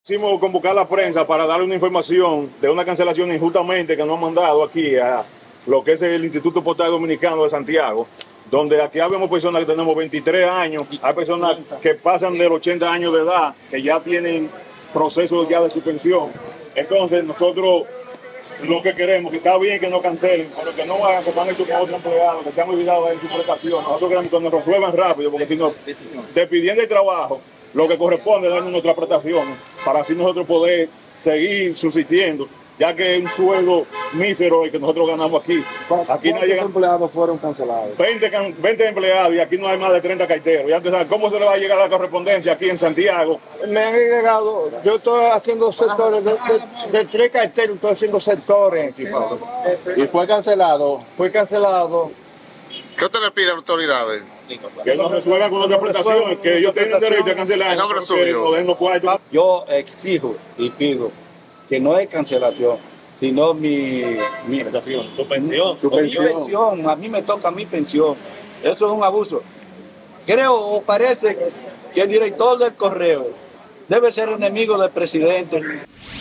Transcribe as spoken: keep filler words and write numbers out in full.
Quisimos convocar a la prensa para darle una información de una cancelación injustamente que nos han mandado aquí a lo que es el Instituto Postal Dominicano de Santiago, donde aquí habemos personas que tenemos veintitrés años, hay personas que pasan de los ochenta años de edad, que ya tienen procesos ya de suspensión. Entonces nosotros lo que queremos, que está bien que no cancelen, pero que no hagan que están hechos con otro empleado, que se han olvidado de su prestación. Nosotros queremos que nos resuelvan rápido, porque si nos despidiendo el trabajo, lo que corresponde es darnos nuestras prestaciones, para así nosotros poder seguir subsistiendo, ya que es un sueldo mísero el que nosotros ganamos aquí. Aquí ¿Cuántos no empleados fueron cancelados? veinte, veinte empleados y aquí no hay más de treinta carteros. Ya ustedes saben cómo se le va a llegar la correspondencia aquí en Santiago. Me han llegado, yo estoy haciendo sectores, de, de, de tres carteros, estoy haciendo sectores aquí, Pablo. Y fue cancelado. Fue cancelado. ¿Qué usted le pide a las autoridades? Que nos resuelvan con otras prestaciones, que ellos tienen derecho a cancelar. En nombre porque suyo. nos den los cuartos. Yo exijo y pido que no es cancelación, sino mi, mi Su pensión. su pensión. A mí me toca mi pensión. Eso es un abuso. Creo o parece que el director del correo debe ser enemigo del presidente.